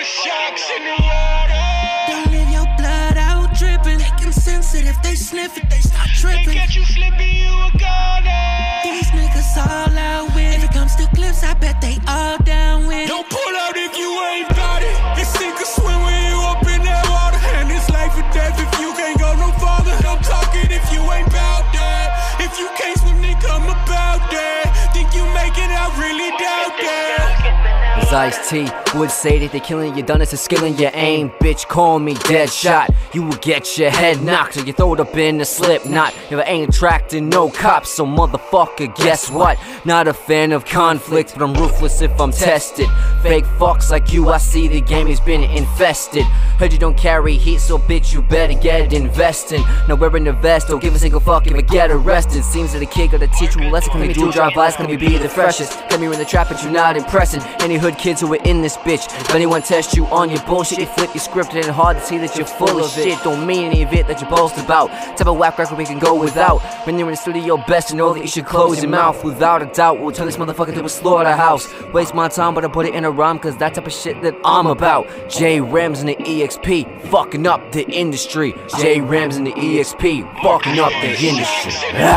the sharks in the water. Don't leave your blood out dripping. They insensitive, they sniff it, they stop tripping. They catch you slipping, you a goner. These niggas all out with. If it comes to clips, I bet they all down with. Don't pull out if you ain't got it. It's sink or swim when you up in that water. And it's life or death if you can't go no farther. I'm talking if you ain't bout that. If you can't swim, then come about that. Think you make it, I really doubt that. As Ice-T would say that they killing you, done it's a skill in your aim. Bitch, call me dead shot. You will get your head knocked or you throw it up in a slip knot. If I ain't attracting no cops, so motherfucker, guess what? Not a fan of conflict, but I'm ruthless if I'm tested. Fake fucks like you, I see the game has been infested. Heard you don't carry heat, so bitch, you better get investing. Now wearing the vest, don't give a single fuck if I get arrested. Seems that a kid gotta teach you a lesson. Can we do drive-bys? Can we be the freshest? Got me in the trap, but you're not impressing any hood kids who are in this bitch. If anyone tests you on your bullshit, they flip you scripted and hard to see that you're full of shit. Don't mean any of it that you boast about. Type of whack record we can go without. When you're in the studio, best to know that you should close your mouth. Without a doubt, we'll turn this motherfucker to a slaughterhouse. Waste my time, but I put it in a rhyme, cause that type of shit that I'm about. J-Rams and the EXP, fucking up the industry. J-Rams and the EXP, fucking up the industry.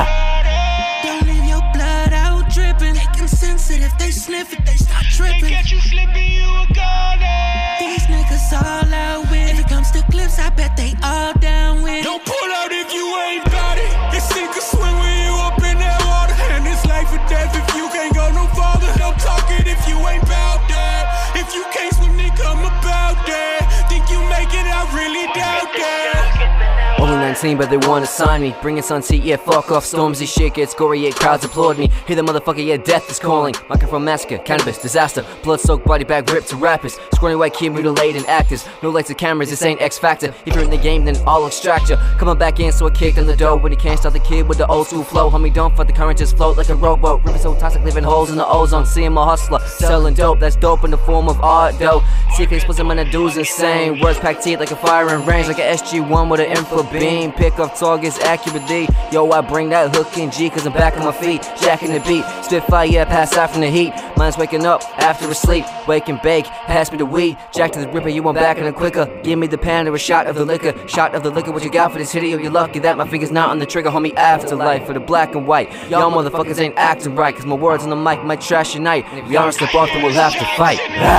Don't leave your blood out dripping. They insensitive, they sniff it, they stop tripping. They catch you slipping, you a goner. These niggas all out with. If it comes to clips, I bet they all down with. Don't pull out if you ain't got it. It's sink or swim when you up in that water. And it's life or death if you can't go no farther. Don't talk it if you ain't bout that. If you can't swim, then come about that. Think you make it, I really doubt that. Only 19, but they wanna sign me. Bring it Sun T, yeah, fuck off. Stormzy shit gets gory, yeah, crowds applaud me. Hear the motherfucker, yeah, death is calling. Microphone massacre, cannabis, disaster. Blood-soaked body bag ripped to rappers. Scrawny white kid mutilating actors. No lights or cameras, this ain't X Factor. If you're in the game, then I'll extract ya. Coming back in, so I kicked in the dough. When you can't stop the kid with the old school flow. Homie, don't fuck the current, just float like a rowboat. River so toxic, leaving holes in the ozone. See him a hustler, selling dope. That's dope in the form of art, though. CK puts him in the dudes insane. Words packed teeth like a firing range. Like a SG-1 with an info beam. Pick up targets accurately. Yo, I bring that hook in G, cause I'm back on my feet. Jacking the beat, Spitfire, yeah, pass out from the heat. Mine's waking up after a sleep. Wake and bake, pass me the weed. Jack to the ripper, you want back in a quicker. Give me the pan or a shot of the liquor. Shot of the liquor, what you got for this video? You're lucky that my finger's not on the trigger, homie. Afterlife for the black and white. Y'all motherfuckers ain't acting right, cause my words on the mic might trash your night. If we aren't slip off, then we'll have to fight.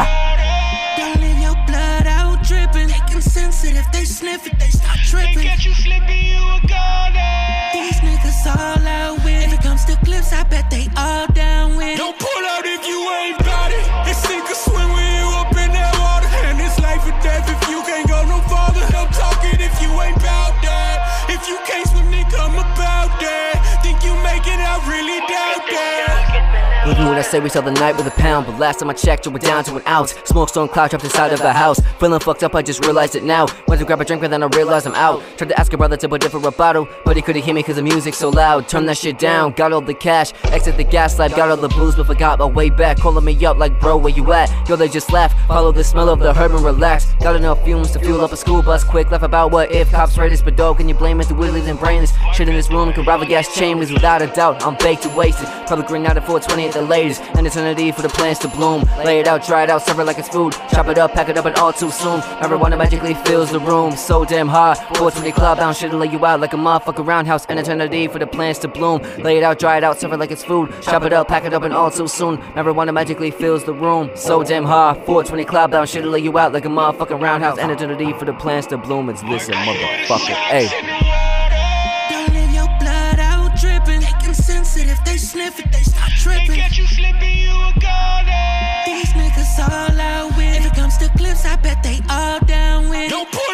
Don't leave your blood out dripping. They insensitive, they sniff it, they stop tripping. They catch you slipping, you a goner. These niggas all out with. If it comes to clips, I bet they all down with. Don't pull out if you ain't got it. It's sink or swim when you up in that water. And it's life or death if you can't go no farther. Don't talk it if you ain't bout that. If you can't swim, then come about that. Think you make it, I really doubt that. Believe me when I say we sell the night with a pound. But last time I checked, you were down to an ounce. Smoke stone cloud trapped inside of the house. Feeling fucked up, I just realized it now. Went to grab a drink and then I realized I'm out. Tried to ask a brother to put it for a bottle, but he couldn't hear me cause the music's so loud. Turn that shit down, got all the cash. Exit the gaslight, got all the booze, but forgot my way back. Calling me up like, bro, where you at? Yo, they just laugh. Follow the smell of the herb and relax. Got enough fumes to fuel up a school bus quick. Laugh about what if cops raid us, but dog, can you blame us? The willies and brainless shit in this room can rival gas chambers. Without a doubt, I'm baked and wasted. Probably green out at 420 at the latest. And eternity for the plants to bloom. Lay it out, dry it out, serve it like it's food. Chop it up, pack it up, and all too soon. Marijuana magically fills the room. So damn hard. 420 cloud bound, shit'll lay you out like a motherfucking roundhouse. And eternity for the plants to bloom. Lay it out, dry it out, serve it like it's food. Chop it up, pack it up, and all too soon. Marijuana magically fills the room. So damn hard. 420 cloud bound, shit'll lay you out like a motherfucking roundhouse. And eternity for the plants to bloom. It's listen, motherfucker. Hey. Don't leave your blood out dripping. They insensitive, they sniff it, they stop tripping. They catch you slipping, you a goner. These niggas all out with. If it comes to clips, I bet they all down with. Don't pull